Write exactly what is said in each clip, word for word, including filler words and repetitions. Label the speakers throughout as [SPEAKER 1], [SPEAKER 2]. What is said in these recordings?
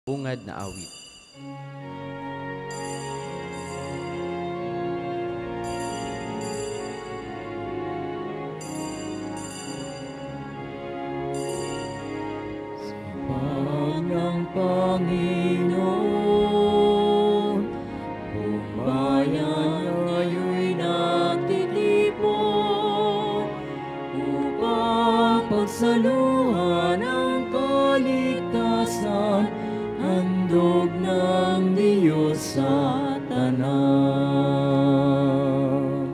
[SPEAKER 1] Bungad na awit.
[SPEAKER 2] Pag ng Panginoon, bumayan ngayon'y nagtitipon upang pagsaluhan ang kaligtasan, handog ng Diyos sa tanan.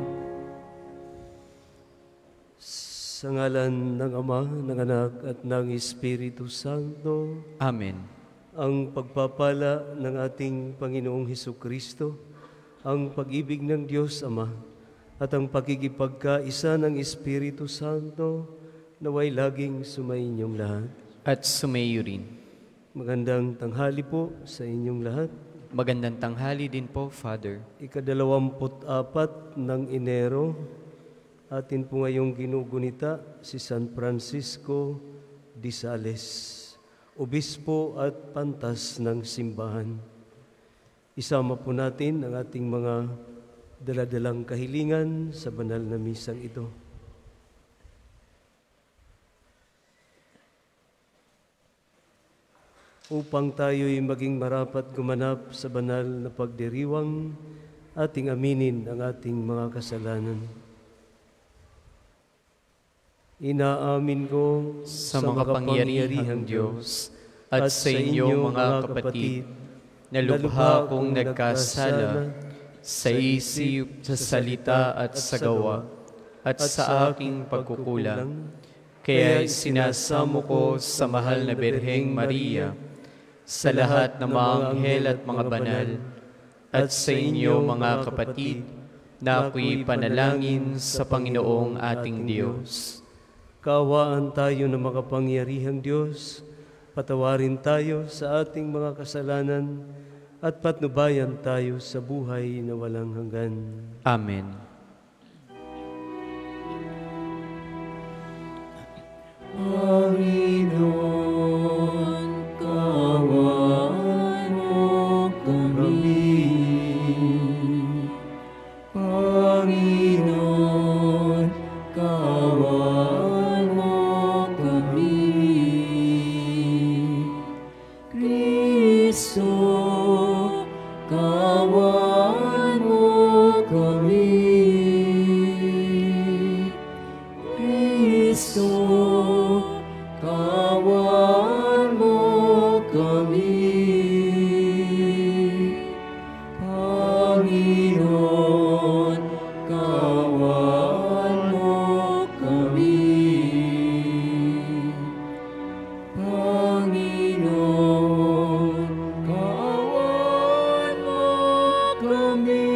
[SPEAKER 3] Sa ngalan ng Ama, ng Anak, at ng Espiritu Santo.
[SPEAKER 1] Amen.
[SPEAKER 3] Ang pagpapala ng ating Panginoong Hesukristo, ang pag-ibig ng Diyos Ama, at ang pagkikipagkaisa ng Espiritu Santo, naway laging sumainyong lahat.
[SPEAKER 1] At sumayo rin.
[SPEAKER 3] Magandang tanghali po sa inyong lahat.
[SPEAKER 1] Magandang tanghali din po, Father.
[SPEAKER 3] Ikadalawamput apat ng Enero, atin po ngayong ginugunita si San Francisco de Sales, obispo at pantas ng simbahan. Isama po natin ang ating mga daladalang kahilingan sa banal na misang ito. Upang tayo'y maging marapat gumanap sa banal na pagdiriwang, ating aminin ang ating mga kasalanan. Inaamin ko
[SPEAKER 1] Sa makapangyarihang Diyos at sa inyo mga kapatid, na lubha kong nagkasala sa isip, sa salita at sa gawa, at sa aking pagkukulang. Kaya sinasamo ko sa mahal na Birheng Maria, sa lahat ng mga anghel at mga banal, at sa inyo mga kapatid, na ako'y panalangin sa Panginoong ating Diyos.
[SPEAKER 3] Kaawaan tayo ng makapangyarihang Diyos, patawarin tayo sa ating mga kasalanan, at patnubayan tayo sa buhay na walang hanggan.
[SPEAKER 1] Amen.
[SPEAKER 2] Panginoon, kaawaan mo kami. Panginoon, kaawaan mo kami. Kristo, kaawaan mo kami. Kristo, kaawaan mo kami. Panginoon, kaawaan mo kami. Panginoon, kaawaan mo kami.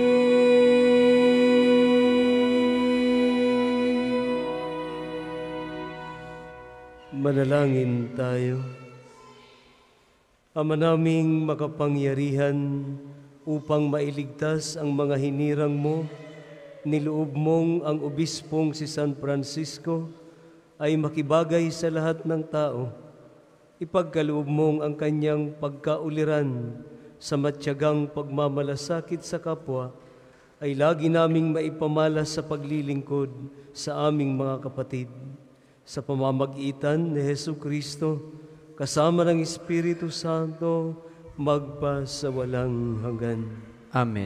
[SPEAKER 3] Manalangin tayo. Ama naming makapangyarihan, upang mailigtas ang mga hinirang mo, niloob mong ang obispong si San Francisco ay makibagay sa lahat ng tao. Ipagkaloob mong ang kanyang pagkauliran sa matyagang pagmamalasakit sa kapwa ay lagi naming maipamalas sa paglilingkod sa aming mga kapatid. Sa pamamagitan ni Hesukristo, kasama ng Espiritu Santo, magpa sa walang hanggan.
[SPEAKER 1] Amen.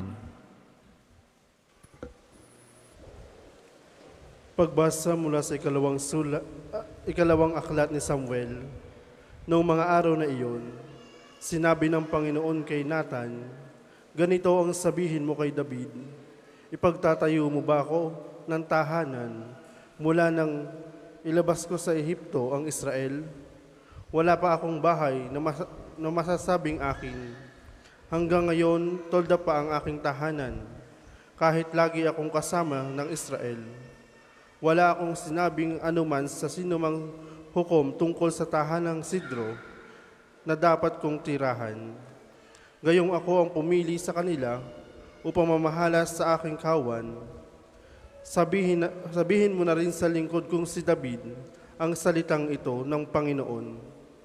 [SPEAKER 4] Pagbasa mula sa ikalawang, sula, uh, ikalawang aklat ni Samuel. Noong mga araw na iyon, sinabi ng Panginoon kay Nathan, ganito ang sabihin mo kay David, ipagtatayo mo ba ako ng tahanan mula nang ilabas ko sa Ehipto ang Israel? Wala pa akong bahay na, mas na masasabing akin. Hanggang ngayon, tolda pa ang aking tahanan, kahit lagi akong kasama ng Israel. Wala akong sinabing anuman sa sinumang hukom tungkol sa tahanang Sidro na dapat kong tirahan. Gayong ako ang pumili sa kanila upang mamahalas sa aking kawan. Sabihin, sabihin mo na rin sa lingkod kong si David ang salitang ito ng Panginoon.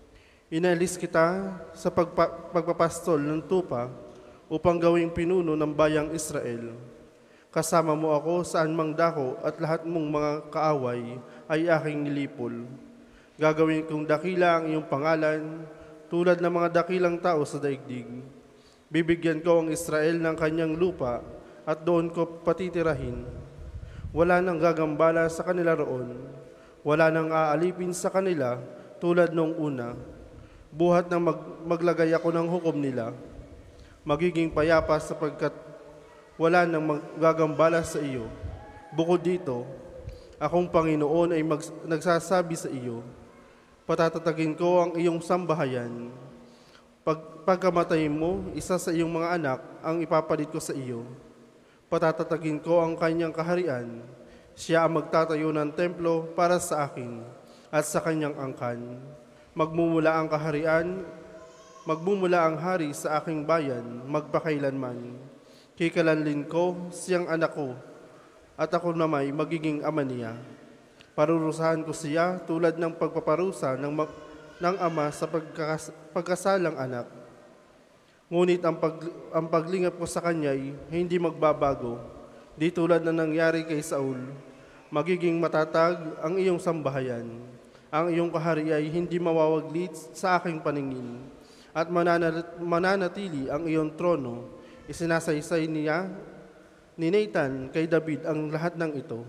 [SPEAKER 4] Inalis kita sa pagpa- pagpapastol ng tupa upang gawing pinuno ng bayang Israel. Kasama mo ako saan mang dako at lahat mong mga kaaway ay aking nilipol. Gagawin kong dakila ang iyong pangalan, tulad ng mga dakilang tao sa daigdig. Bibigyan ko ang Israel ng kanyang lupa at doon ko patitirahin. Wala nang gagambala sa kanila roon. Wala nang aalipin sa kanila tulad noong una. Buhat na mag- maglagay ako ng hukom nila. Magiging payapa sapagkat wala nang magagambala sa iyo. Bukod dito, akong Panginoon ay mag- nagsasabi sa iyo, patatatagin ko ang iyong sambahayan. Pag pagkamatay mo, isa sa iyong mga anak ang ipapalit ko sa iyo. Patatatagin ko ang kanyang kaharian. Siya ang magtatayo ng templo para sa akin at sa kanyang angkan. Magmumula ang kaharian, magmumula ang hari sa aking bayan, magpakailanman. Kikalanlin ko siyang anak ko, at ako naman magiging ama niya. Parurusahan ko siya tulad ng pagpaparusa ng, ma- ng ama sa pagkakas- pagkasalang anak. Ngunit ang, pag, ang paglingap ko sa kanya ay hindi magbabago. Di tulad na nangyari kay Saul, magiging matatag ang iyong sambahayan. Ang iyong kaharian ay hindi mawawaglit sa aking paningin, at mananat- mananatili ang iyong trono. Isinasaysay niya ni Nathan kay David ang lahat ng ito.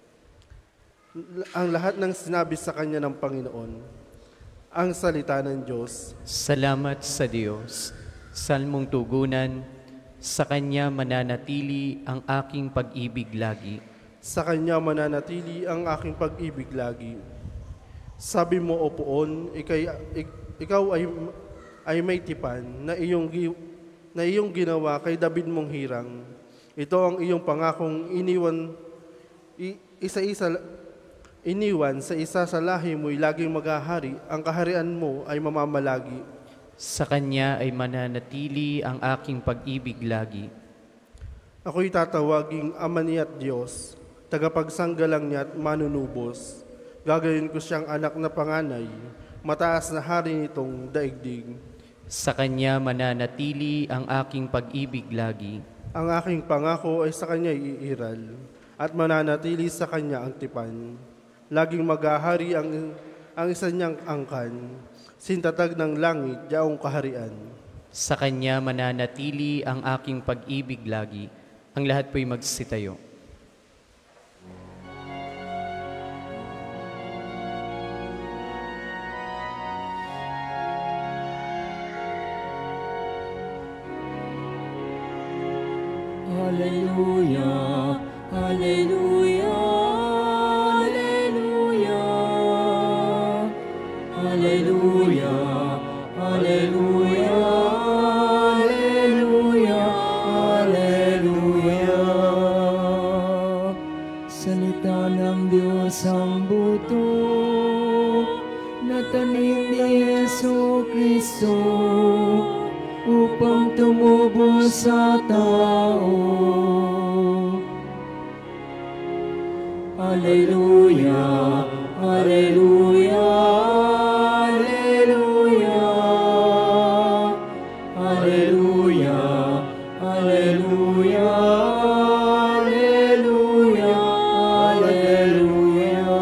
[SPEAKER 4] Ang lahat ng sinabi sa kanya ng Panginoon. Ang salita ng Diyos.
[SPEAKER 1] Salamat sa Diyos. Salmong tugunan, sa Kanya mananatili ang aking pag-ibig lagi.
[SPEAKER 4] Sa Kanya mananatili ang aking pag-ibig lagi. Sabi mo, O Poon, ikay, ik, ikaw ay, ay may tipan na iyong, na iyong ginawa kay David mong hirang. Ito ang iyong pangakong iniwan, i, isa-isa, iniwan sa isa sa lahi mo'y laging maghahari, ang kaharian mo ay mamamalagi.
[SPEAKER 1] Sa Kanya ay mananatili ang aking pag-ibig lagi.
[SPEAKER 4] Ako'y tatawaging Ama niya at Diyos, tagapagsanggalang niya at manunubos. Gagawin ko siyang anak na panganay, mataas na hari nitong daigdig.
[SPEAKER 1] Sa Kanya mananatili ang aking pag-ibig lagi.
[SPEAKER 4] Ang aking pangako ay sa Kanya iiral, at mananatili sa Kanya ang tipan. Laging maghahari ang, ang isa niyang angkan, sintatag ng langit, yaong kaharian.
[SPEAKER 1] Sa Kanya mananatili ang aking pag-ibig lagi. Ang lahat po'y magsitayo.
[SPEAKER 2] Hallelujah, Hallelujah, Hallelujah, Hallelujah, Hallelujah, Hallelujah, Hallelujah. Salita ng Diyos ang buto na tanim ni Yesu Kristo upang tumubo sa tao. Hallelujah, Hallelujah, Hallelujah, Hallelujah, Hallelujah, Hallelujah, Hallelujah.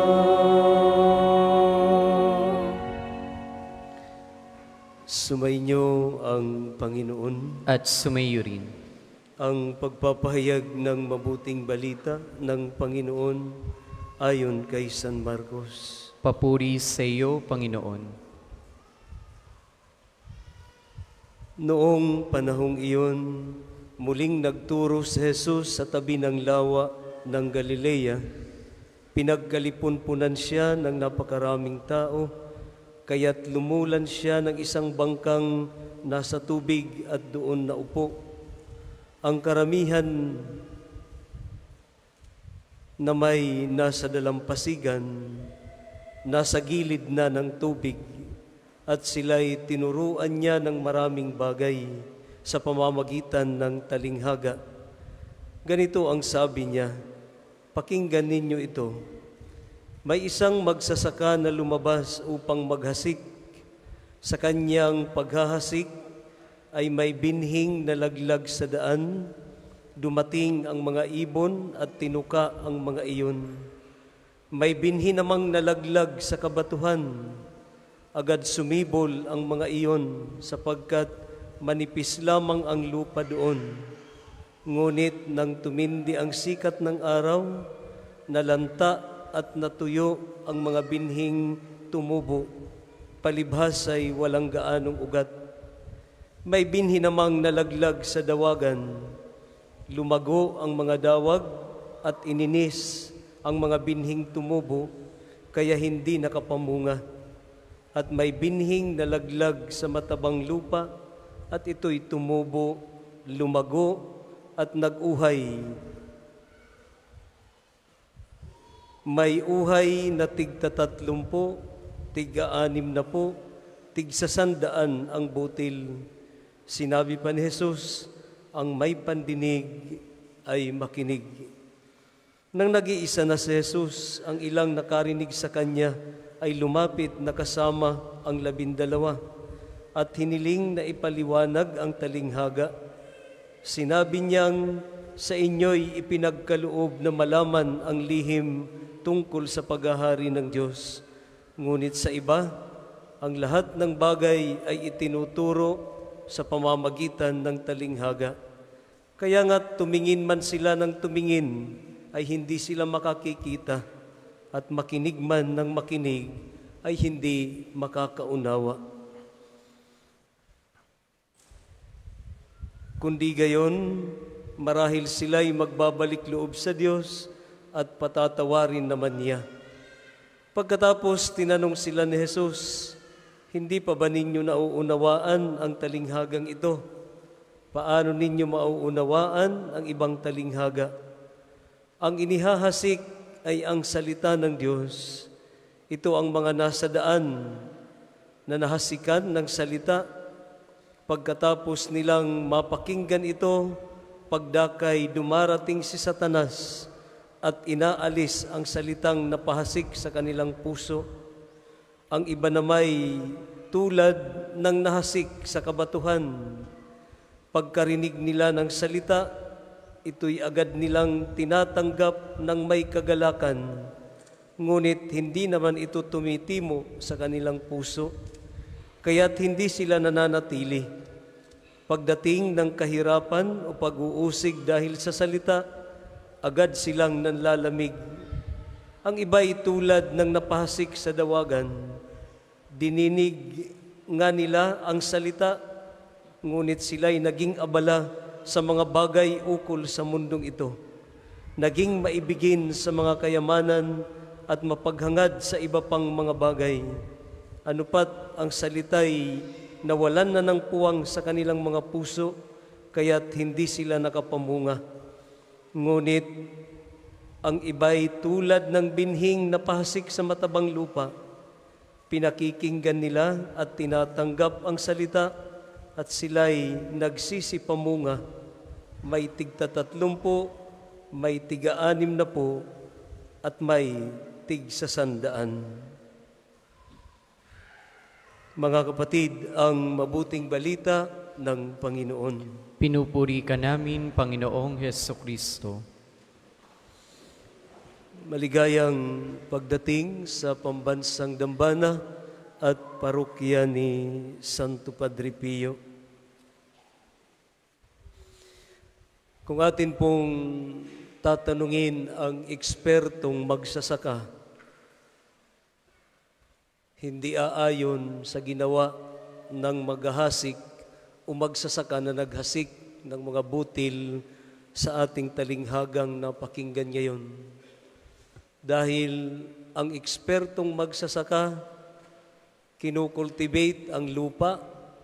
[SPEAKER 3] Sumainyo ang Panginoon.
[SPEAKER 1] At sumayo rin.
[SPEAKER 3] Ang pagpapahayag ng mabuting balita ng Panginoon ayon kay San Marcos.
[SPEAKER 1] Papuri sa iyo, Panginoon.
[SPEAKER 3] Noong panahong iyon, muling nagturo si Jesus sa tabi ng lawa ng Galilea. Pinagkalipunpunan siya ng napakaraming tao, kaya't lumulan siya ng isang bangkang nasa tubig at doon naupo. Ang karamihan na may nasa dalampasigan, nasa gilid na ng tubig, at sila'y tinuruan niya ng maraming bagay sa pamamagitan ng talinghaga. Ganito ang sabi niya, pakinggan ninyo ito. May isang magsasaka na lumabas upang maghasik. Sa kanyang paghahasik ay may binhing nalaglag sa daan, dumating ang mga ibon at tinuka ang mga iyon. May binhi namang nalaglag sa kabatuhan, agad sumibol ang mga iyon sapagkat manipis lamang ang lupa doon. Ngunit nang tumindi ang sikat ng araw, nalanta at natuyo ang mga binhing tumubo, palibhas ay walang gaanong ugat. May binhi namang nalaglag sa dawagan, lumago ang mga dawag at ininis ang mga binhing tumubo, kaya hindi nakapamunga. At may binhing nalaglag sa matabang lupa, at ito'y tumubo, lumago at nag-uhay. May uhay na tigtatatlumpo, tig-aanim na po, tigsasandaan ang butil. Sinabi pa ni Jesus, ang may pandinig ay makinig. Nang nag-iisa na si Jesus, ang ilang nakarinig sa kanya ay lumapit na kasama ang labindalawa at hiniling na ipaliwanag ang talinghaga. Sinabi niyang, sa inyo'y ipinagkaloob na malaman ang lihim tungkol sa paghahari ng Diyos. Ngunit sa iba, ang lahat ng bagay ay itinuturo sa pamamagitan ng talinghaga. Kaya nga tumingin man sila ng tumingin, ay hindi sila makakikita, at makinig man ng makinig, ay hindi makakaunawa. Kundi gayon, marahil sila'y magbabalik loob sa Diyos at patatawarin naman niya. Pagkatapos tinanong sila ni Jesus, hindi pa ba ninyo nauunawaan ang talinghagang ito? Paano ninyo mauunawaan ang ibang talinghaga? Ang inihahasik ay ang salita ng Diyos. Ito ang mga nasa daan na nahasikan ng salita. Pagkatapos nilang mapakinggan ito, pagdakay dumarating si Satanas at inaalis ang salitang napahasik sa kanilang puso. Ang iba namay tulad ng nahasik sa kabatuhan. Pagkarinig nila ng salita, ito'y agad nilang tinatanggap ng may kagalakan, ngunit hindi naman ito tumitimo sa kanilang puso, kaya't hindi sila nananatili. Pagdating ng kahirapan o pag-uusig dahil sa salita, agad silang nanlalamig. Ang iba'y tulad ng napahasik sa dawagan. Dininig nga nila ang salita, ngunit sila'y naging abala sa mga bagay ukol sa mundong ito. Naging maibigin sa mga kayamanan at mapaghangad sa iba pang mga bagay. Ano pat ang salita'y nawalan na ng puwang sa kanilang mga puso, kaya't hindi sila nakapamunga. Ngunit ang iba'y tulad ng binhing napahasik sa matabang lupa. Pinakikinggan nila at tinatanggap ang salita at sila'y nagsisipamunga. May tigtatatlumpo, may tiga-anim na po, at may tigsasandaan. Mga kapatid, ang mabuting balita ng Panginoon.
[SPEAKER 1] Pinupuri ka namin, Panginoong Hesukristo.
[SPEAKER 3] Maligayang pagdating sa pambansang dambana at parokya ni Santo Padre Pio. Kung atin pong tatanungin ang ekspertong magsasaka, hindi aayon sa ginawa ng maghahasik o magsasaka na naghasik ng mga butil sa ating talinghagang napakinggan ngayon. Dahil ang ekspertong magsasaka, kinukultivate ang lupa,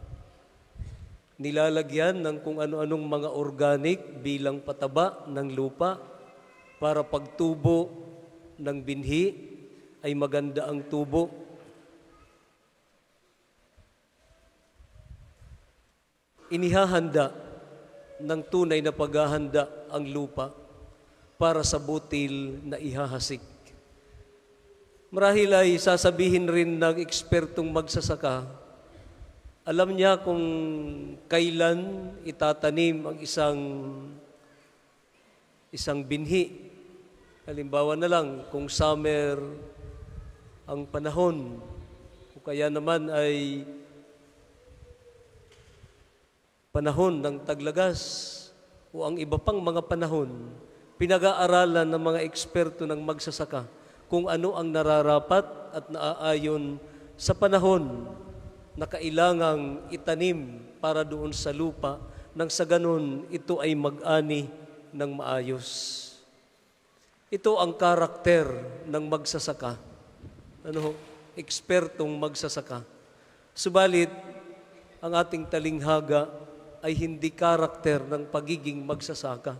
[SPEAKER 3] nilalagyan ng kung ano-anong mga organic bilang pataba ng lupa para pagtubo ng binhi ay maganda ang tubo. Inihahanda ng tunay na paghahanda ang lupa para sa butil na ihahasik. Marahil ay sasabihin rin ng ekspertong magsasaka, Alam niya kung kailan itatanim ang isang isang binhi. Halimbawa na lang, kung summer ang panahon, o kaya naman ay panahon ng taglagas, o ang iba pang mga panahon, pinag-aaralan ng mga eksperto ng magsasaka kung ano ang nararapat at naaayon sa panahon na kailangang itanim para doon sa lupa, nang sa ganun ito ay mag-ani ng maayos. Ito ang karakter ng magsasaka. Ano? Ekspertong magsasaka. Subalit, ang ating talinghaga ay hindi karakter ng pagiging magsasaka.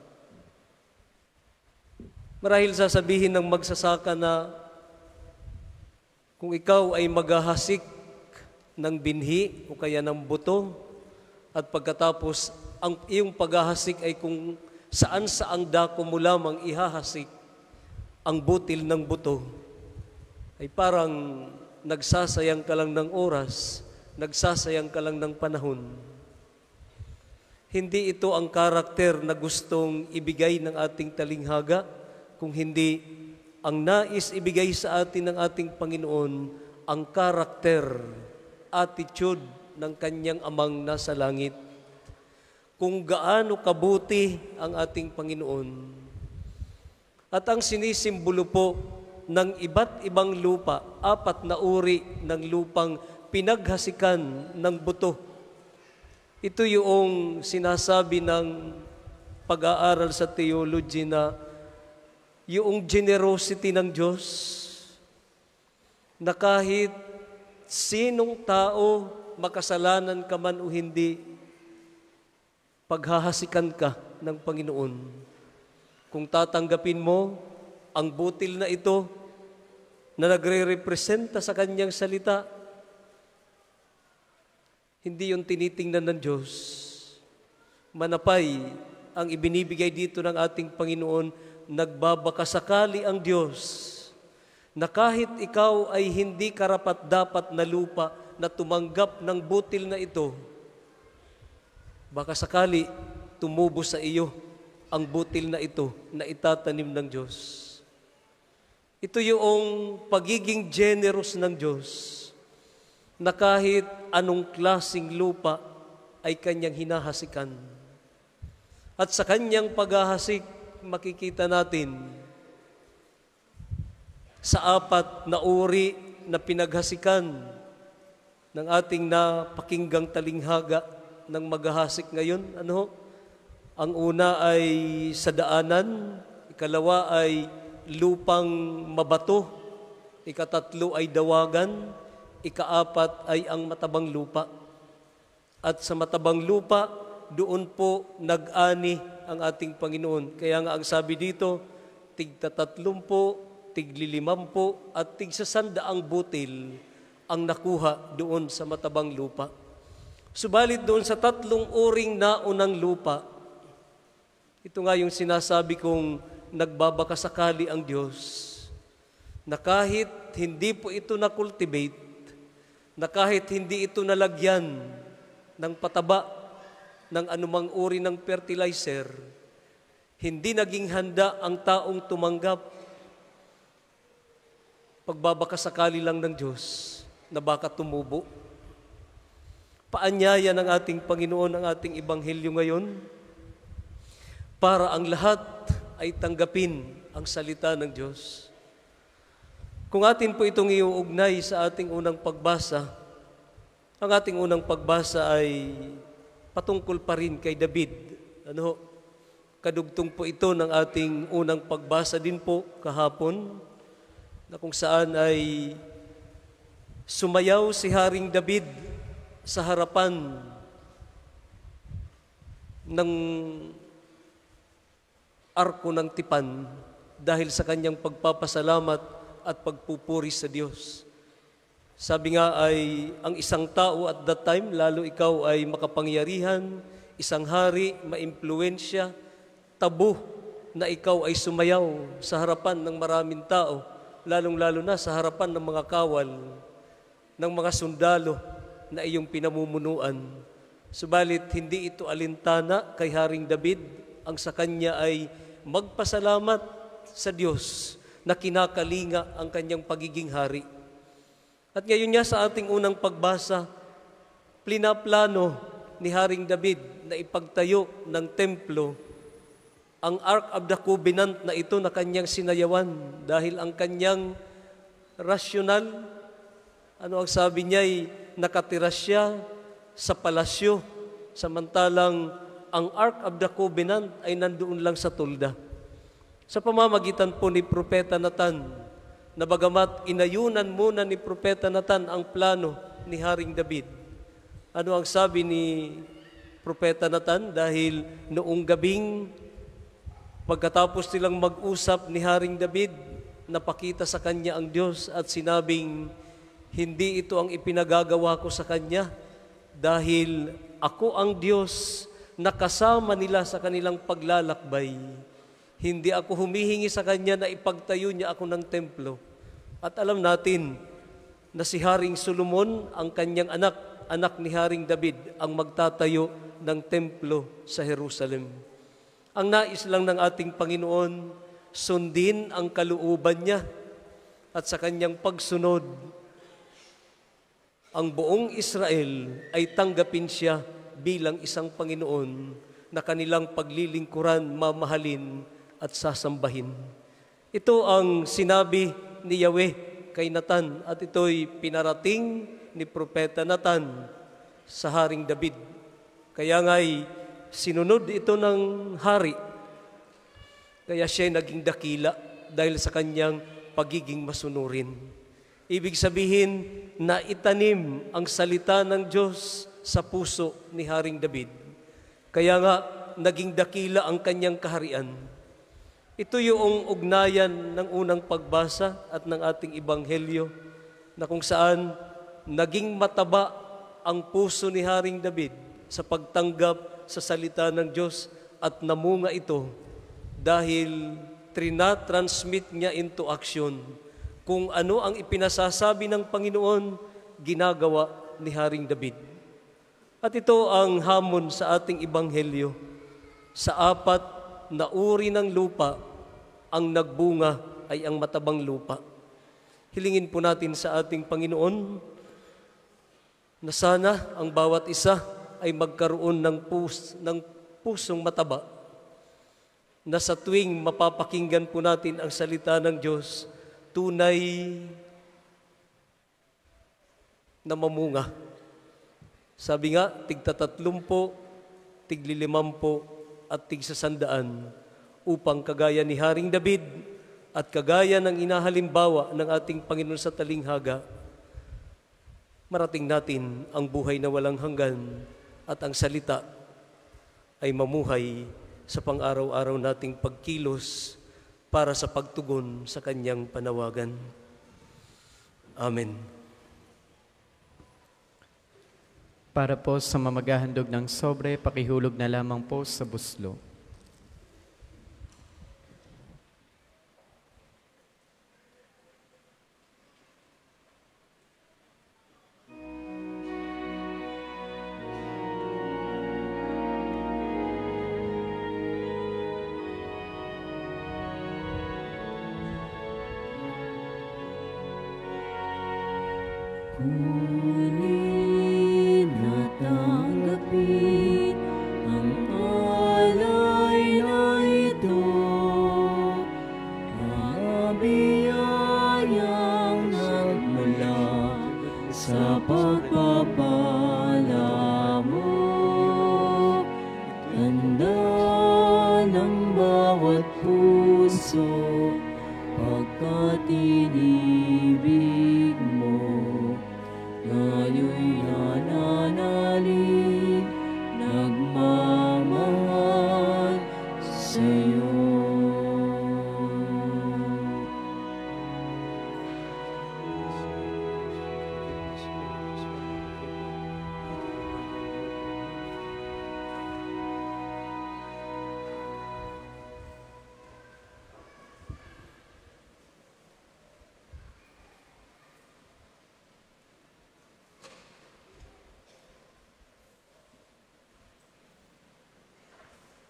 [SPEAKER 3] Marahil sasabihin ng magsasaka na kung ikaw ay maghahasik ng binhi o kaya ng buto at pagkatapos ang iyong paghahasik ay kung saan sa ang dako mo lamang ihahasik ang butil ng buto, ay parang nagsasayang ka lang ng oras, nagsasayang ka lang ng panahon. Hindi ito ang karakter na gustong ibigay ng ating talinghaga, kung hindi ang nais ibigay sa atin ng ating Panginoon ang karakter, attitude ng kanyang amang nasa langit. Kung gaano kabuti ang ating Panginoon. At ang sinisimbolo po ng iba't ibang lupa, apat na uri ng lupang pinaghasikan ng buto. Ito yung sinasabi ng pag-aaral sa theology na yung generosity ng Diyos, na kahit sinong tao, makasalanan ka man o hindi, paghahasikan ka ng Panginoon. Kung tatanggapin mo ang butil na ito na nagre-representa sa kanyang salita, hindi yung tinitingnan ng Diyos. Manapay ang ibinibigay dito ng ating Panginoon, nagbabakasakali ang Diyos na kahit ikaw ay hindi karapat-dapat na lupa na tumanggap ng butil na ito, baka sakali tumubo sa iyo ang butil na ito na itatanim ng Diyos. Ito yung pagiging generous ng Diyos, na kahit anong klaseng lupa ay kanyang hinahasikan. At sa kanyang paghahasik, makikita natin sa apat na uri na pinaghasikan ng ating napakinggang talinghaga ng maghahasik ngayon. Ano? Ang una ay sa daanan, ikalawa ay lupang mabato, ikatatlo ay dawagan, ikaapat ay ang matabang lupa. At sa matabang lupa, doon po nag-ani ang ating Panginoon. Kaya nga ang sabi dito, tigtatatlumpo, tiglilimampo, at tigsasandaang butil ang nakuha doon sa matabang lupa. Subalit doon sa tatlong uring naunang lupa, ito nga yung sinasabi kong nagbabakasakali ang Diyos, na kahit hindi po ito na-cultivate, na kahit hindi ito nalagyan ng pataba, ng anumang uri ng fertilizer, hindi naging handa ang taong tumanggap, pagbabakasakali lang ng Diyos na baka tumubo. Paanyaya ng ating Panginoon ang ating Ebanghelyo ngayon, para ang lahat ay tanggapin ang salita ng Diyos. Kung atin po itong iuugnay sa ating unang pagbasa, ang ating unang pagbasa ay patungkol pa rin kay David. Ano? Kadugtong po ito ng ating unang pagbasa din po kahapon, na kung saan ay sumayaw si Haring David sa harapan ng arko ng tipan dahil sa kanyang pagpapasalamat at pagpupuri sa Diyos. Sabi nga ay ang isang tao at that time, lalo ikaw ay makapangyarihan, isang hari, maimpluwensya, tabu na ikaw ay sumayaw sa harapan ng maraming tao, lalong-lalo na sa harapan ng mga kawal, ng mga sundalo, na iyong pinamumunuan. Subalit hindi ito alintana kay Haring David, ang sa kanya ay magpasalamat sa Diyos na kinakalinga ang kanyang pagiging hari. At ngayon niya sa ating unang pagbasa, plinaplano ni Haring David na ipagtayo ng templo ang Ark of the Covenant na ito na kanyang sinayawan dahil ang kanyang rasyonal, ano ang sabi niya ay nakatira siya sa palasyo, samantalang ang Ark of the Covenant ay nandoon lang sa tulda. Sa pamamagitan po ni Propeta Nathan, na bagamat inayunan muna ni Propeta Nathan ang plano ni Haring David, ano ang sabi ni Propeta Nathan? Dahil noong gabing pagkatapos nilang mag-usap ni Haring David, napakita sa kanya ang Diyos at sinabing, hindi ito ang ipinagagawa ko sa kanya dahil ako ang Diyos na kasama nila sa kanilang paglalakbay. Hindi ako humihingi sa kanya na ipagtayo niya ako ng templo. At alam natin na si Haring Solomon, ang kanyang anak, anak ni Haring David, ang magtatayo ng templo sa Jerusalem. Ang nais lang ng ating Panginoon, sundin ang kalooban niya at sa kanyang pagsunod, ang buong Israel ay tanggapin siya bilang isang Panginoon na kanilang paglilingkuran, mamahalin at sasambahin. Ito ang sinabi ni Yahweh kay Nathan at ito'y pinarating ni Propeta Nathan sa Haring David. Kaya nga'y sinunod ito ng hari. Kaya siya'y naging dakila dahil sa kanyang pagiging masunurin. Ibig sabihin na itanim ang salita ng Diyos sa puso ni Haring David. Kaya nga, naging dakila ang kanyang kaharian. Ito yung ugnayan ng unang pagbasa at ng ating Ebanghelyo na kung saan naging mataba ang puso ni Haring David sa pagtanggap sa salita ng Diyos at namunga ito dahil trina-transmit niya into action. Kung ano ang ipinasasabi ng Panginoon, ginagawa ni Haring David. At ito ang hamon sa ating Ebanghelyo. Sa apat na uri ng lupa, ang nagbunga ay ang matabang lupa. Hilingin po natin sa ating Panginoon na sana ang bawat isa ay magkaroon ng, pus, ng pusong mataba na sa tuwing mapapakinggan po natin ang salita ng Diyos, tunay na mamunga. Sabi nga, tigtatatlumpo, tiglilimampo, at tigsasandaan upang kagaya ni Haring David at kagaya ng inahalimbawa ng ating Panginoon sa talinghaga, marating natin ang buhay na walang hanggan at ang salita ay mamuhay sa pang-araw-araw nating pagkilos para sa pagtugon sa kanyang panawagan. Amen.
[SPEAKER 1] Para po sa mamaghahandog ng sobre, pakihulog na lamang po sa buslo.
[SPEAKER 2] Kunin at tanggapin ang alay na ito, mga biyayang nagmula sa pagpapala mo. Tanda ng bawat puso pagkat inibig mo. Ngayo'y nananalig, nagmamahal sa'yo.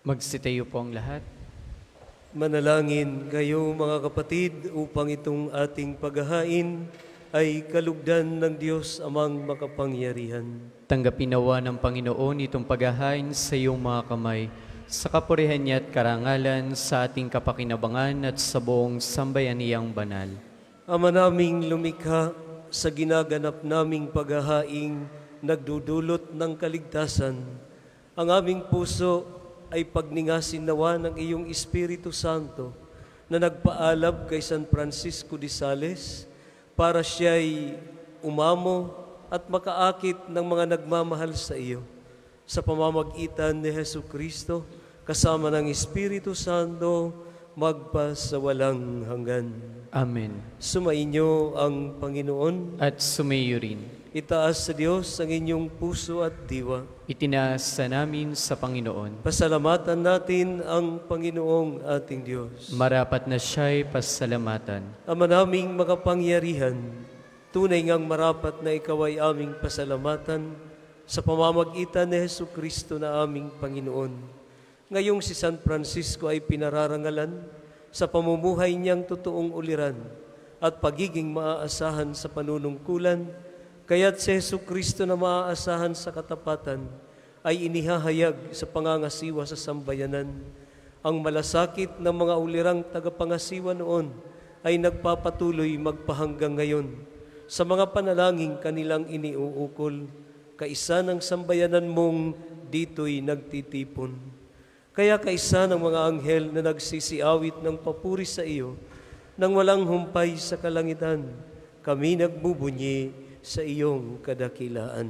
[SPEAKER 1] Magsitayo po ang lahat.
[SPEAKER 3] Manalangin kayo mga kapatid upang itong ating paghahain ay kalugdan ng Diyos amang makapangyarihan.
[SPEAKER 1] Tanggapin nawa ng Panginoon itong paghahain sa iyong mga kamay, sa kapurihan niya at karangalan, sa ating kapakinabangan at sa buong sambayaniyang banal.
[SPEAKER 3] Ama naming lumikha, sa ginaganap naming paghahaing nagdudulot ng kaligtasan, ang aming puso ay pagningasin nawa ng iyong Espiritu Santo na nagpaalab kay San Francisco de Sales para siya'y umamo at makaakit ng mga nagmamahal sa iyo sa pamamagitan ni Jesucristo kasama ng Espiritu Santo magpasawalang hanggan.
[SPEAKER 1] Amen.
[SPEAKER 3] Sumainyo ang Panginoon.
[SPEAKER 1] At sumayo rin.
[SPEAKER 3] Itaas sa Diyos ang inyong puso at diwa.
[SPEAKER 1] Itinaas sa namin sa Panginoon.
[SPEAKER 3] Pasalamatan natin ang Panginoong ating Diyos.
[SPEAKER 1] Marapat na siya'y pasalamatan.
[SPEAKER 3] Ama naming makapangyarihan, tunay ngang marapat na ikaw ay aming pasalamatan sa pamamagitan ni Jesucristo na aming Panginoon. Ngayong si San Francisco ay pinararangalan sa pamumuhay niyang totoong uliran at pagiging maaasahan sa panunungkulan, kaya't si Jesucristo na maaasahan sa katapatan ay inihahayag sa pangangasiwa sa sambayanan. Ang malasakit ng mga ulirang tagapangasiwa noon ay nagpapatuloy magpahanggang ngayon sa mga panalangin kanilang iniuukol, kaisa ng sambayanan mong dito'y nagtitipon. Kaya kaisa ng mga anghel na nagsisiawit ng papuri sa iyo, nang walang humpay sa kalangitan, kami nagbubunyi sa iyong kadakilaan.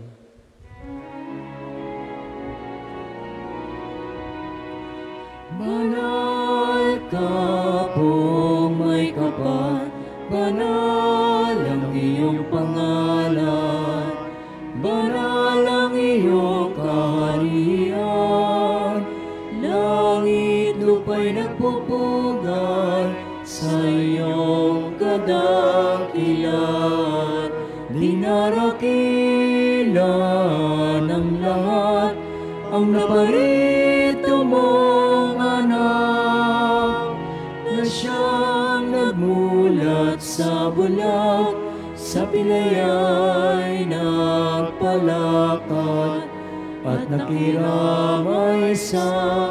[SPEAKER 2] Banal ka po may kapal, banal ang iyong pangalan, banal ang iyong kaharian, langit lupa'y nagpupugay sa iyong kadakilan. Dinarakilan ng lahat ang naparito mong anak, na siyang nagmulat sa bulag, sa pilayay nagpalakad, at nakiramay sa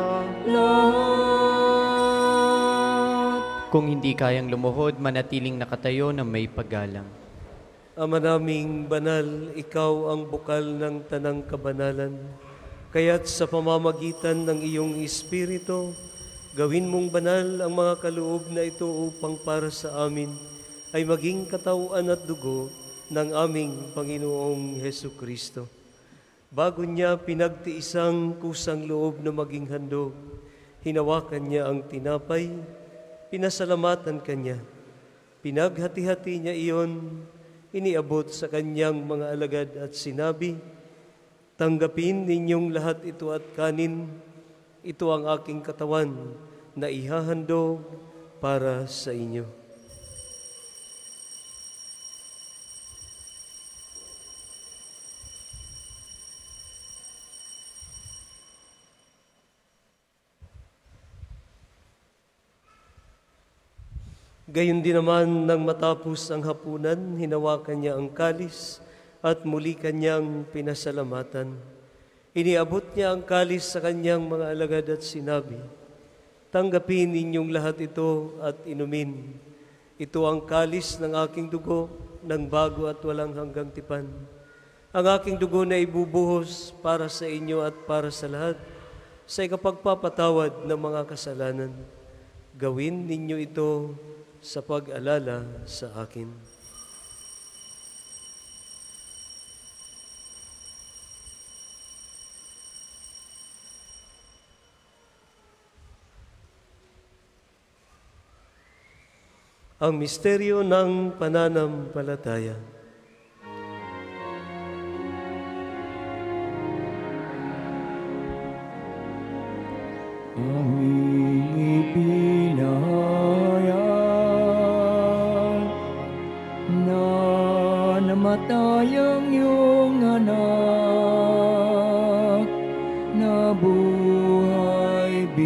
[SPEAKER 2] lahat.
[SPEAKER 1] Kung hindi kayang lumuhod, manatiling nakatayo na may paggalang.
[SPEAKER 3] Ama naming banal, ikaw ang bukal ng tanang kabanalan. Kaya't sa pamamagitan ng iyong Espiritu, gawin mong banal ang mga kaloob na ito upang para sa amin ay maging katawan at dugo ng aming Panginoong Hesukristo. Bago niya pinagtiisang kusang loob na maging handog, hinawakan niya ang tinapay, pinasalamatan kanya, pinaghati-hati niya iyon, iniabot sa kanyang mga alagad at sinabi, "Tanggapin ninyong lahat ito at kanin, ito ang aking katawan na ihahandog para sa inyo." Gayon din naman nang matapos ang hapunan, hinawakan niya ang kalis at muli kanyang pinasalamatan. Iniabot niya ang kalis sa kanyang mga alagad at sinabi, "Tanggapin ninyong lahat ito at inumin. Ito ang kalis ng aking dugo ng bago at walang hanggang tipan. Ang aking dugo na ibubuhos para sa inyo at para sa lahat sa ikapagpapatawad ng mga kasalanan. Gawin ninyo ito sa pag-alala sa akin." Ang misteryo ng pananampalataya.
[SPEAKER 2] Aming ipinahayag na namatay ang iyong anak, na buhay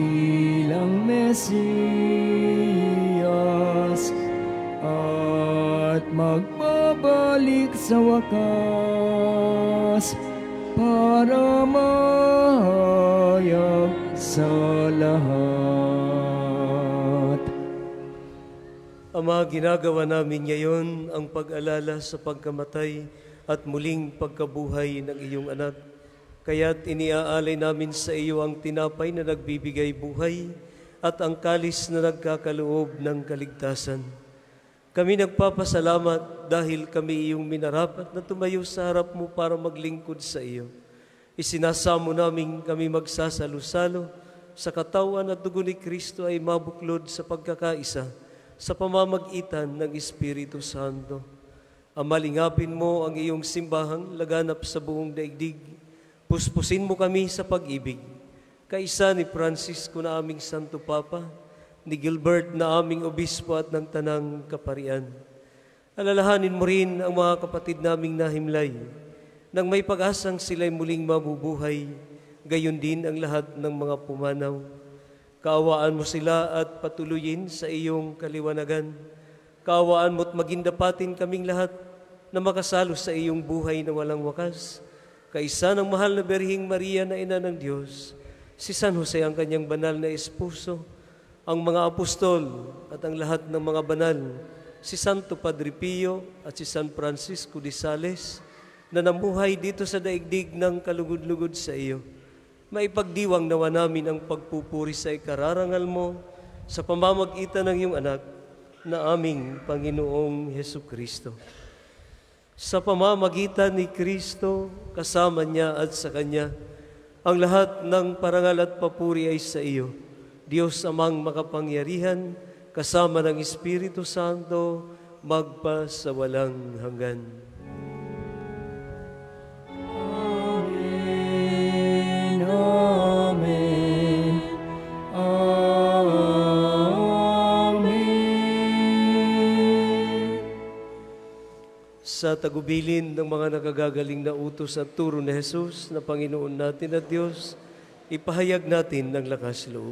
[SPEAKER 2] Mesiyas at magbabalik sa wakas para mahayag sa lahat.
[SPEAKER 3] Ama, ginagawa namin ngayon ang pag-alala sa pagkamatay at muling pagkabuhay ng iyong anak. Kaya't iniaalay namin sa iyo ang tinapay na nagbibigay buhay at ang kalis na nagkakaloob ng kaligtasan. Kami nagpapasalamat dahil kami iyong minarapat na tumayo sa harap mo para maglingkod sa iyo. Isinasamo namin kami magsasalo-salo sa katawan at dugo ni Kristo ay mabuklod sa pagkakaisa sa pamamagitan ng Espiritu Santo. Amalingapin mo ang iyong simbahang laganap sa buong daigdig. Puspusin mo kami sa pag-ibig. Kaisa ni Francisco na aming Santo Papa, ni Gilbert na aming Obispo at ng Tanang Kaparian. Alalahanin mo rin ang mga kapatid naming nahimlay, nang may pag-asang sila'y muling mabubuhay, gayon din ang lahat ng mga pumanaw. Kaawaan mo sila at patuloyin sa iyong kaliwanagan. Kaawaan mo't magindapatin kaming lahat na makasalo sa iyong buhay na walang wakas. Kaisa ng mahal na Birheng Maria na Ina ng Diyos, si San Jose ang kanyang banal na esposo, ang mga apostol at ang lahat ng mga banal, si Santo Padre Pio at si San Francisco de Sales, na namuhay dito sa daigdig ng kalugod-lugod sa iyo. Maipagdiwang nawa namin ang pagpupuri sa ikararangal mo sa pamamagitan ng iyong anak na aming Panginoong Hesukristo. Sa pamamagitan ni Kristo, kasama niya at sa Kanya, ang lahat ng parangal at papuri ay sa iyo, Diyos amang makapangyarihan, kasama ng Espiritu Santo, magpa sa walang hanggan.
[SPEAKER 2] Amen. Amen.
[SPEAKER 3] Sa tagubilin ng mga nakagagaling na utos at turo ni Jesus na Panginoon natin at Diyos, ipahayag natin ng lakas loob.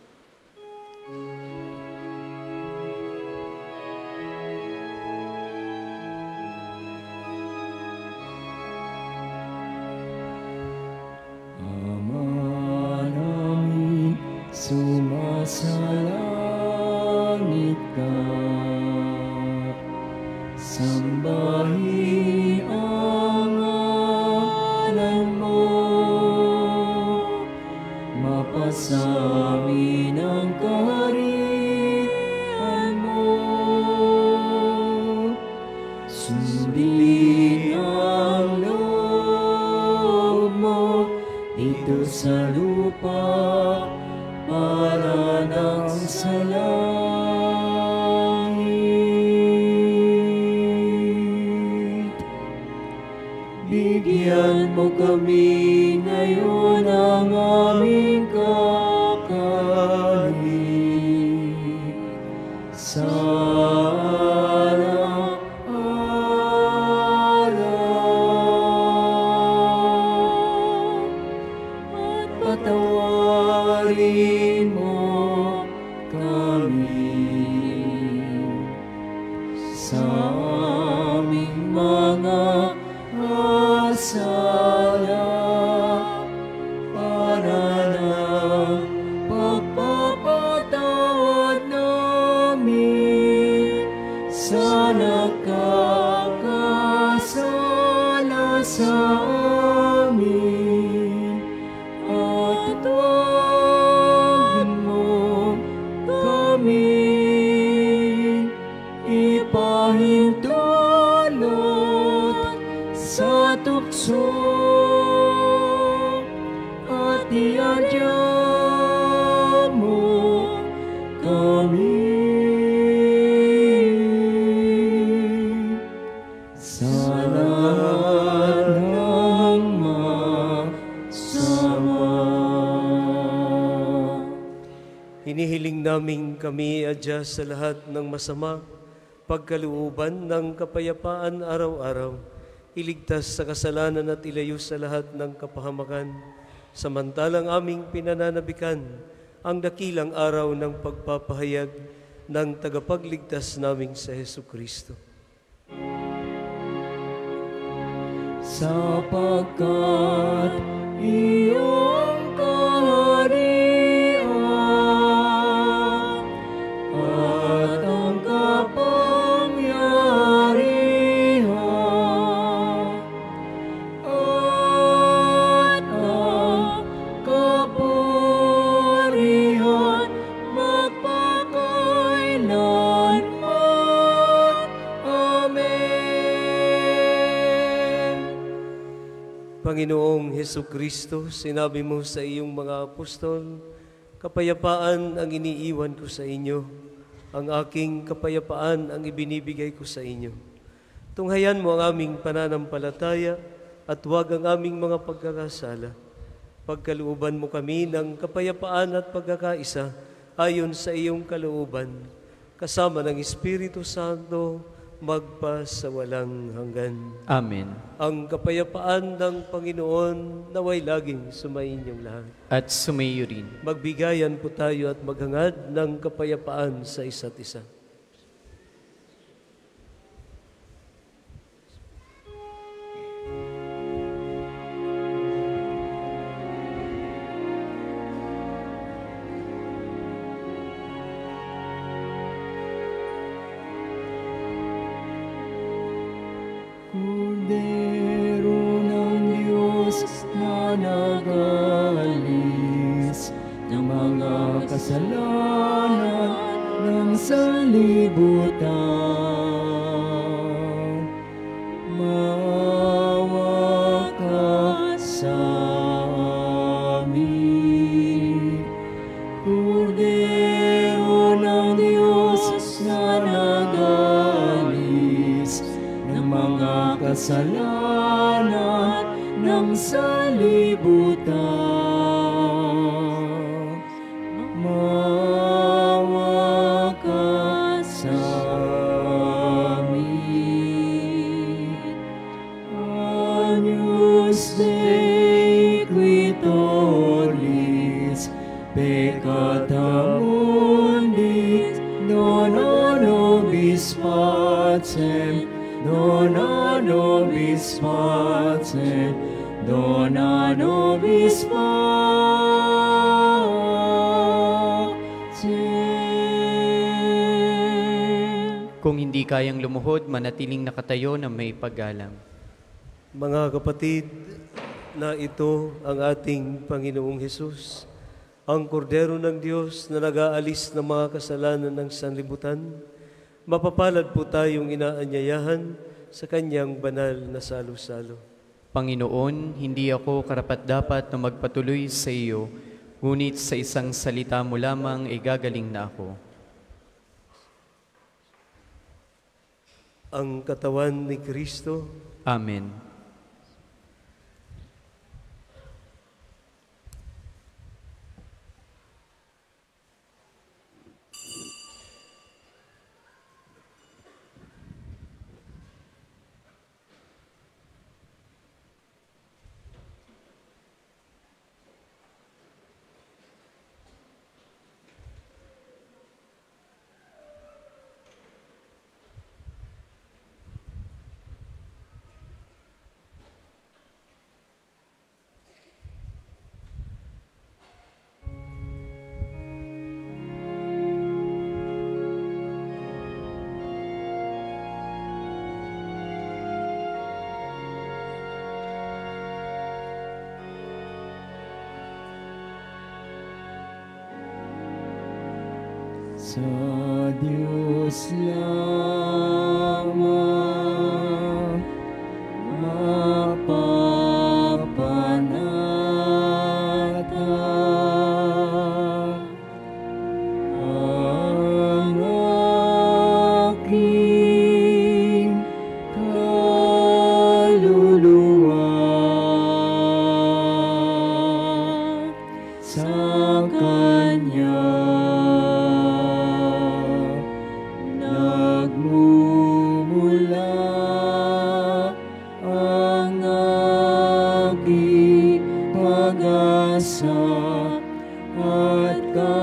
[SPEAKER 2] Sumasalangit ka, sambahin ang ngalan mo, mapasamin ang kaharian mo, sundin ang loob mo dito sa lupa para ng sa langit. Bigyan mo kami ngayon ng aming kakanin sa araw-araw at patawarin mo sa aming mga asala para ng pagpapatawad namin sa nakakasala sa amin at huwag mo kami ipahintulot sa tukso at iadya mo kami sa lahat ng masama.
[SPEAKER 3] Hinihiling namin kami adya sa lahat ng masama, pagkalooban ng kapayapaan araw-araw, iligtas sa kasalanan at ilayo sa lahat ng kapahamakan, samantalang aming pinananabikan ang dakilang araw ng pagpapahayag ng tagapagligtas naming sa Jesucristo.
[SPEAKER 2] Sapagkat iyong kaharian at ang kapangyarihan at ang kapurihan magpakailanman. Amen.
[SPEAKER 3] Panginoong Hesukristo, sinabi mo sa iyong mga apostol, kapayapaan ang iniiwan ko sa inyo, ang aking kapayapaan ang ibinibigay ko sa inyo. Tunghayan mo ang aming pananampalataya at huwag ang aming mga pagkakasala. Pagkalooban mo kami ng kapayapaan at pagkakaisa ayon sa iyong kalooban, kasama ng Espiritu Santo, magpa sa walang hanggan.
[SPEAKER 1] Amen.
[SPEAKER 3] Ang kapayapaan ng Panginoon naway laging sumainyong lahat.
[SPEAKER 1] At sumayo rin.
[SPEAKER 3] Magbigayan po tayo at maghangad ng kapayapaan sa isa't isa.
[SPEAKER 2] Kordero ng Diyos na nag-alis ng mga kasalanan ng sanlibutan, maawa ka sa amin. Kordero ng Diyos na nag-alis ng mga kasalanan ng sanlibutan, maawa ka sa amin. Agnus Dei qui tollis peccata mundi, dona nobis pacem, dona nobis pacem, dona nobis pacem.
[SPEAKER 1] Kung hindi kayang lumuhod, manatiling nakatayo na may paggalang.
[SPEAKER 3] Mga kapatid, na ito ang ating Panginoong Hesus, ang kordero ng Diyos na nag-aalis ng mga kasalanan ng sanlibutan. Mapapalad po tayong inaanyayahan sa kanyang banal na salo-salo.
[SPEAKER 1] Panginoon, hindi ako karapat-dapat na magpatuloy sa iyo, ngunit sa isang salita mo lamang ay gagaling na ako.
[SPEAKER 3] Ang katawan ni Kristo.
[SPEAKER 1] Amen.
[SPEAKER 2] Sa Diyos lamang mapapanata ang aking kaluluwa. Sa Kanya nagmumula ang aking pag-asa at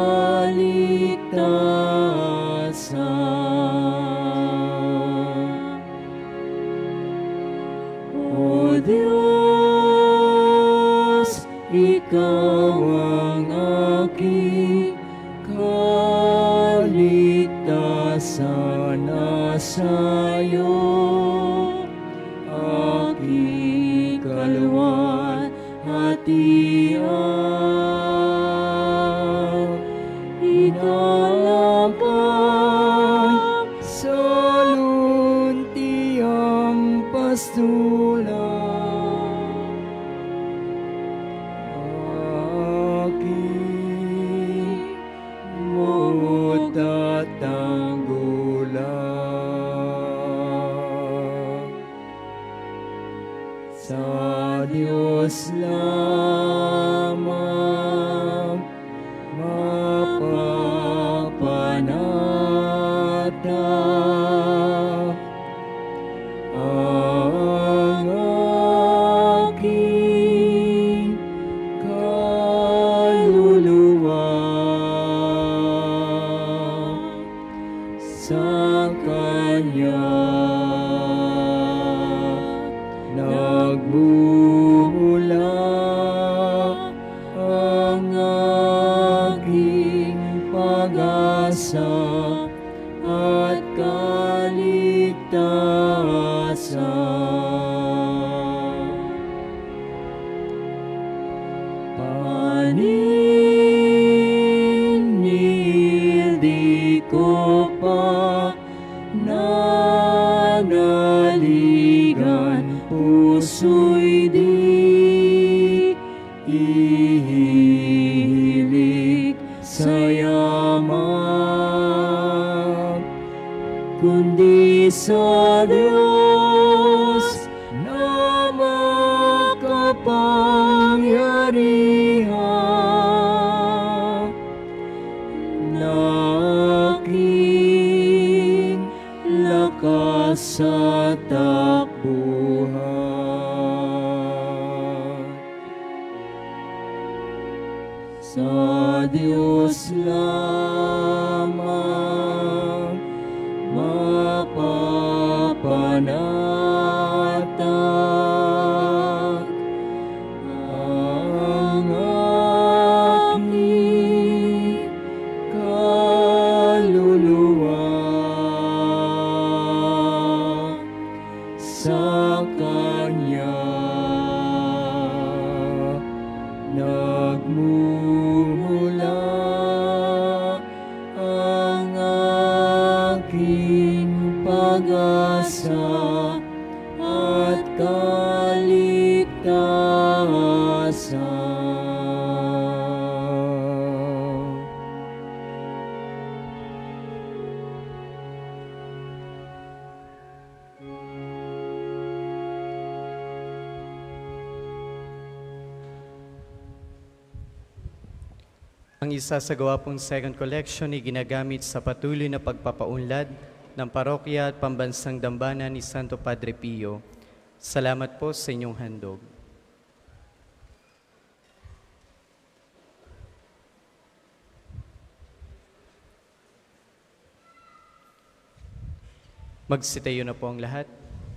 [SPEAKER 2] pag-asa at kaligtasan. Paninil di ko pa nanaligan, puso'y di ihilig sa yaman, kundi sa Diyos na makapangyarihan, na aking lakas sa takbuhan. Sa Diyos lamang mapapanatag ang aking kaluluwa. Sa Kanya nagmumula ang aking pag-asa at kaligtasan.
[SPEAKER 1] Ang isa sa gawa pong second collection ay ginagamit sa patuloy na pagpapaunlad ng parokya at pambansang dambana ni Santo Padre Pio. Salamat po sa inyong handog. Magsitayo na po ang lahat.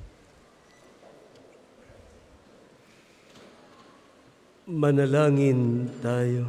[SPEAKER 3] Manalangin tayo.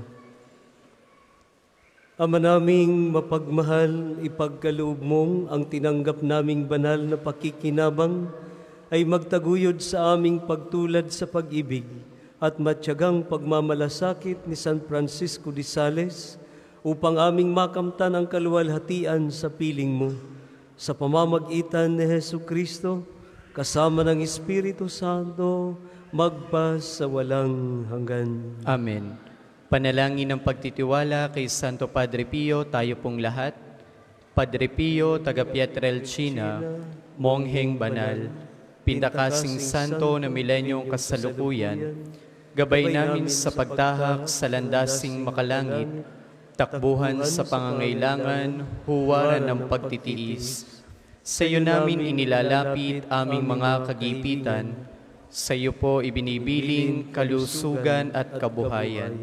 [SPEAKER 3] Ama naming mapagmahal, ipagkaloob mong ang tinanggap naming banal na pakikinabang ay magtaguyod sa aming pagtulad sa pag-ibig at matyagang pagmamalasakit ni San Francisco de Sales upang aming makamtan ang kaluwalhatian sa piling mo. Sa pamamagitan ni Jesucristo, kasama ng Espiritu Santo, magpa sa walang hanggan.
[SPEAKER 1] Amen. Panalangin ng pagtitiwala kay Santo Padre Pio, tayo pong lahat. Padre Pio, taga Pietrelcina, mongheng banal, pinakasing santo na milenyong kasalukuyan, gabay namin sa pagtahak sa landasing makalangit, takbuhan sa pangangailangan, huwaran ng pagtitiis. Sa iyo namin inilalapit aming mga kagipitan, sa iyo po ibinibiling kalusugan at kabuhayan.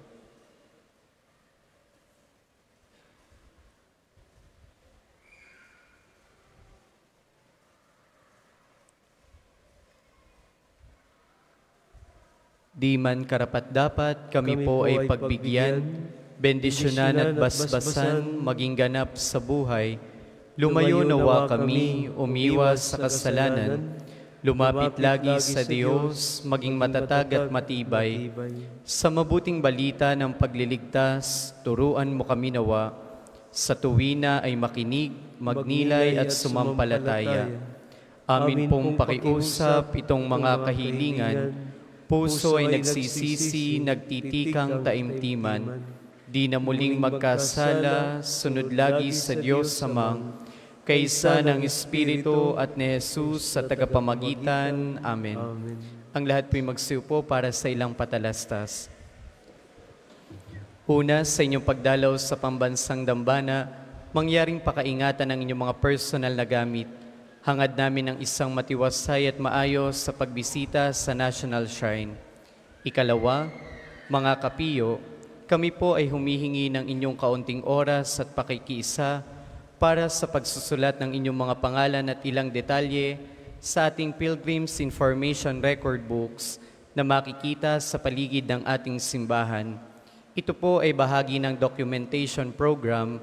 [SPEAKER 1] Di man karapat-dapat kami po ay pagbigyan, bendisyonan at basbasan, maging ganap sa buhay. Lumayo nawa kami, umiwas sa kasalanan, lumapit lagi sa Diyos, maging matatag at matibay. Sa mabuting balita ng pagliligtas, turuan mo kami nawa, sa tuwina ay makinig, magnilay at sumampalataya. Amin pong pakiusap itong mga kahilingan, puso ay nagsisisi, nagtitikang taimtiman, di na muling magkasala, sunod lagi sa Diyos Amang, kaysa ng Espiritu at ni Jesus sa tagapamagitan. Amen. Amen. Ang lahat po'y magsiupo para sa ilang patalastas. Una, sa inyong pagdalaw sa pambansang dambana, mangyaring pakaingatan ang inyong mga personal na gamit. Hangad namin ang isang matiwasay at maayos sa pagbisita sa National Shrine. Ikalawa, mga kapiyo, kami po ay humihingi ng inyong kaunting oras at pakikiisa para sa pagsusulat ng inyong mga pangalan at ilang detalye sa ating Pilgrim's Information Record Books na makikita sa paligid ng ating simbahan. Ito po ay bahagi ng documentation program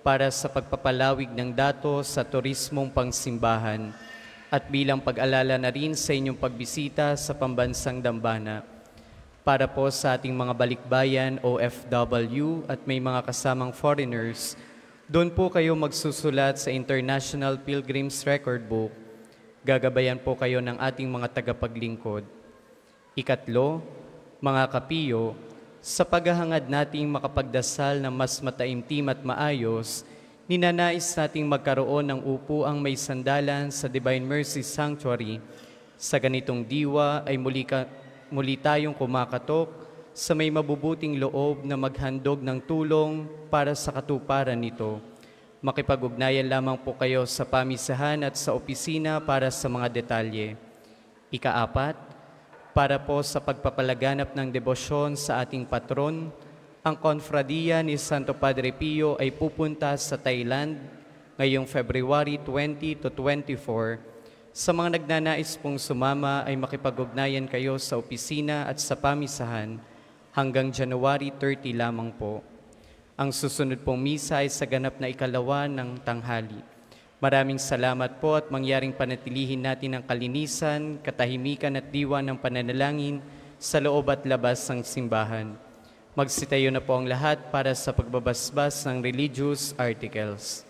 [SPEAKER 1] para sa pagpapalawig ng datos sa turismong pangsimbahan at bilang pag-alala na rin sa inyong pagbisita sa pambansang dambana. Para po sa ating mga balikbayan o F W at may mga kasamang foreigners, doon po kayo magsusulat sa International Pilgrims Record Book. Gagabayan po kayo ng ating mga tagapaglingkod. Ikatlo, mga kapiyo, sa paghahangad nating makapagdasal na mas mataimtim at maayos, ninanais nating magkaroon ng upuang may sandalan sa Divine Mercy Sanctuary. Sa ganitong diwa ay muli, ka, muli tayong kumakatok sa may mabubuting loob na maghandog ng tulong para sa katuparan nito. Makipag-ugnayan lamang po kayo sa pamisahan at sa opisina para sa mga detalye. Ikaapat, para po sa pagpapalaganap ng debosyon sa ating patron, ang Konfradiya ni Santo Padre Pio ay pupunta sa Thailand ngayong February twenty to twenty-four. Sa mga nagnanais pong sumama ay makipag-ugnayan kayo sa opisina at sa pamisahan hanggang January thirty lamang po. Ang susunod pong misa ay sa ganap na ikalawa ng tanghali. Maraming salamat po at mangyaring panatilihin natin ang kalinisan, katahimikan at diwa ng pananalangin sa loob at labas ng simbahan. Magsitayo na po ang lahat para sa pagbabasbas ng religious articles.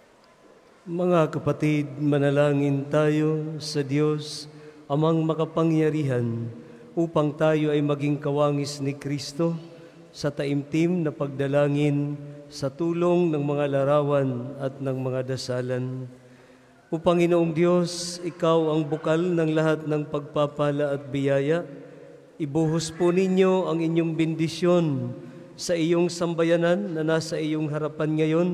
[SPEAKER 3] Mga kapatid, manalangin tayo sa Diyos, Amang makapangyarihan, upang tayo ay maging kawangis ni Kristo sa taimtim na pagdalangin sa tulong ng mga larawan at ng mga dasalan. O Panginoong Diyos, Ikaw ang bukal ng lahat ng pagpapala at biyaya. Ibuhos po ninyo ang inyong bendisyon sa iyong sambayanan na nasa iyong harapan ngayon,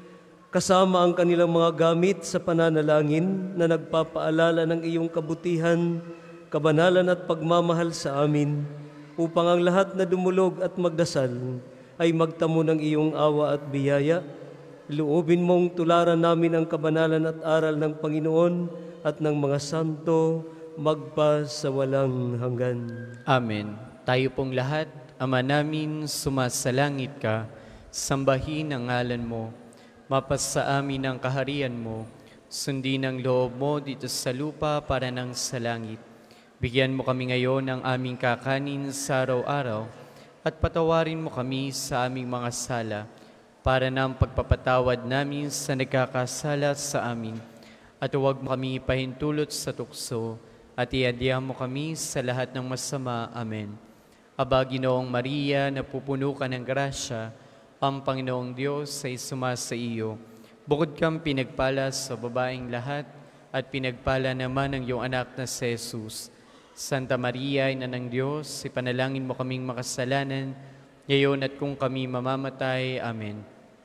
[SPEAKER 3] kasama ang kanilang mga gamit sa pananalangin na nagpapaalala ng iyong kabutihan, kabanalan at pagmamahal sa amin, upang ang lahat na dumulog at magdasal ay magtamo ng iyong awa at biyaya. Loobin mong tularan namin ang kabanalan at aral ng Panginoon at ng mga santo magpa sa walang hanggan.
[SPEAKER 1] Amen. Tayo pong lahat, Ama namin, sumasalangit ka, sambahin ang ngalan mo, mapasa amin ang kaharian mo, sundin ang loob mo dito sa lupa para nang sa langit. Bigyan mo kami ngayon ng aming kakanin sa araw-araw, at patawarin mo kami sa aming mga sala, para ng pagpapatawad namin sa nagkakasala sa amin. At huwag mo kami ipahintulot sa tukso, at iadya mo kami sa lahat ng masama. Amen. Aba, Ginoong Maria, napupuno ka ng grasya, ang Panginoong Diyos ay sumasa iyo. Bukod kang pinagpala sa babaeng lahat, at pinagpala naman ang iyong anak na si Jesus. Santa Maria, Ina ng Diyos, ipanalangin mo kaming makasalanan, ngayon at kung kami mamamatay. Amen.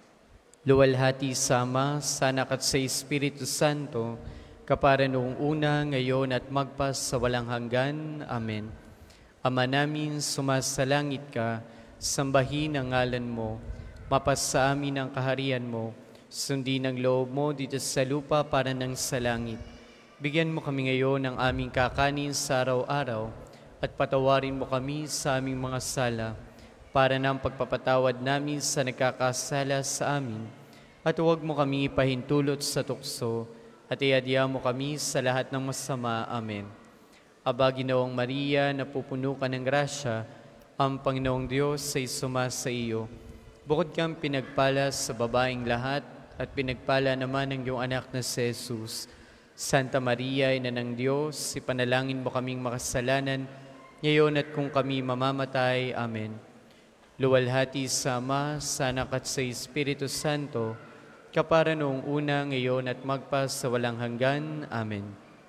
[SPEAKER 1] Luwalhati sa Ama, sa Anak at sa Espiritu Santo, kapara noong una, ngayon at magpas sa walang hanggan. Amen. Ama namin, sumasalangit ka, sambahin ang ngalan mo, mapasa amin ang kaharian mo, sundin ang loob mo dito sa lupa para nang sa langit. Bigyan mo kami ngayon ng aming kakanin sa araw-araw at patawarin mo kami sa aming mga sala para ng pagpapatawad namin sa nagkakasala sa amin. At huwag mo kami ipahintulot sa tukso at iadya mo kami sa lahat ng masama. Amen. Aba, Ginoong Maria, napupuno ka ng grasya, ang Panginoong Diyos ay sumasa iyo. Bukod kang pinagpala sa babaeng lahat at pinagpala naman ng iyong anak na si Jesus. Santa Maria, Ina ng Diyos, ipanalangin mo kaming makasalanan, ngayon at kung kami mamamatay. Amen. Luwalhati sa Ama, sa Anak at sa Espiritu Santo, kapara noong una, ngayon at magpas sa walang hanggan. Amen.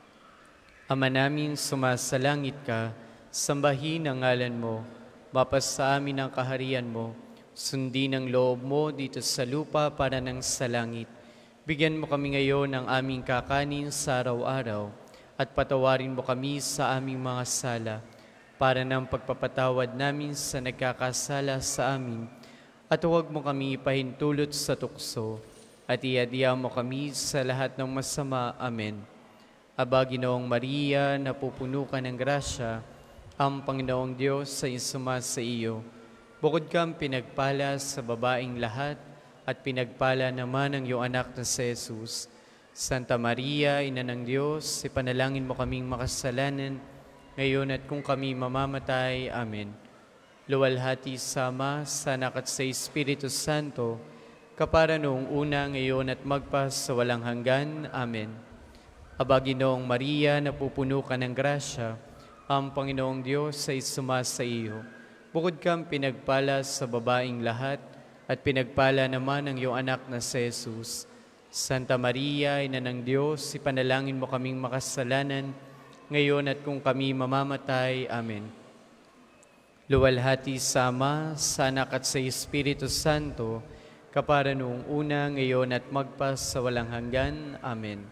[SPEAKER 1] Ama namin, sumasalangit ka, sambahin ang ngalan mo, mapasa amin ang kaharian mo, sundin ang loob mo dito sa lupa para nang sa langit. Bigyan mo kami ngayon ng aming kakanin sa araw-araw at patawarin mo kami sa aming mga sala para ng pagpapatawad namin sa nagkakasala sa amin. At huwag mo kami ipahintulot sa tukso at iadya mo kami sa lahat ng masama. Amen. Aba, Ginoong Maria, napupuno ka ng grasya, ang Panginoong Diyos ay sumasa iyo. Bukod kang pinagpala sa babaeng lahat, at pinagpala naman ang iyong anak na si Jesus. Santa Maria, Ina ng Diyos, ipanalangin mo kaming makasalanan, ngayon at kung kami mamamatay. Amen. Luwalhati sa Ama, sa Anak at sa Espiritu Santo, kapara noong una, ngayon at magpas sa walang hanggan. Amen. Aba, Ginoong Maria, napupuno ka ng grasya, ang Panginoong Diyos ay sumasa iyo. Bukod kang pinagpala sa babaing lahat, at pinagpala naman ang iyong anak na si Jesus. Santa Maria, Ina ng Diyos, ipanalangin mo kaming makasalanan, ngayon at kung kami mamamatay. Amen. Luwalhati sa Ama, sa Anak at sa Espiritu Santo, kapara noong una, ngayon at magpas sa walang hanggan. Amen.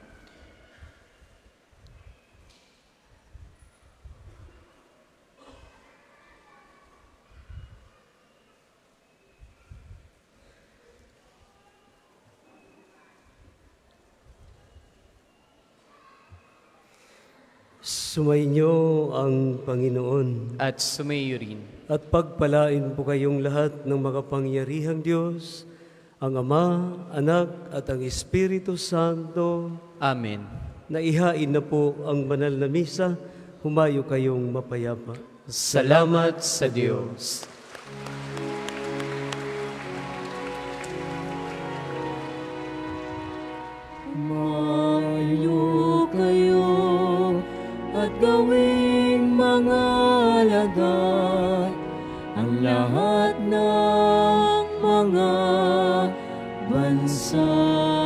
[SPEAKER 3] Sumainyo ang Panginoon.
[SPEAKER 1] At sumayo rin.
[SPEAKER 3] At pagpalain po kayong lahat ng makapangyarihang Diyos, ang Ama, Anak, at ang Espiritu Santo.
[SPEAKER 1] Amen.
[SPEAKER 3] Naihain na po ang banal na misa, humayo kayong mapayapa.
[SPEAKER 1] Salamat sa Diyos.
[SPEAKER 2] Mayo kayo at gawing mga alagad ang lahat ng mga bansa.